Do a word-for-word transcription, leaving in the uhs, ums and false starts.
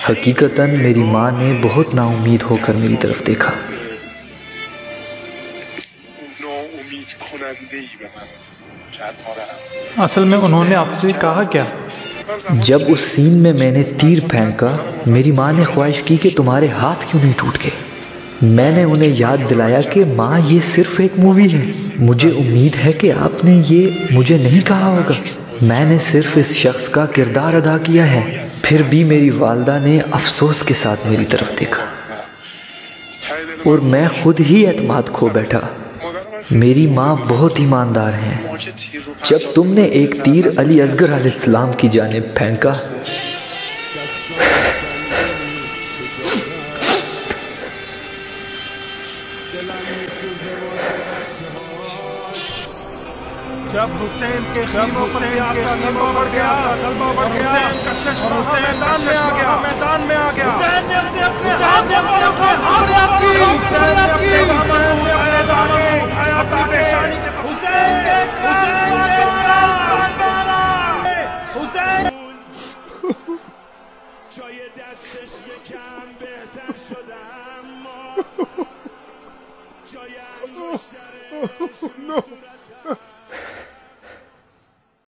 हकीकतन मेरी माँ ने बहुत नाउम्मीद होकर मेरी तरफ देखा। असल में उन्होंने आपसे कहा क्या? जब उस सीन में मैंने तीर फेंका, मेरी माँ ने ख्वाहिश की कि तुम्हारे हाथ क्यों नहीं टूट गए। मैंने उन्हें याद दिलाया कि माँ ये सिर्फ एक मूवी है, मुझे उम्मीद है कि आपने ये मुझे नहीं कहा होगा। मैंने सिर्फ इस शख्स का किरदार अदा किया है। फिर भी मेरी वालदा ने अफसोस के साथ मेरी तरफ देखा और मैं खुद ही एतमाद खो बैठा। मेरी माँ बहुत ईमानदार हैं। जब तुमने एक तीर अली असगर अलैहिस्सलाम की जानिब फेंका, जब हुसैन के खलीफों पर गलबा बढ़ गया, हुसैन का शशर मैदान में आ गया,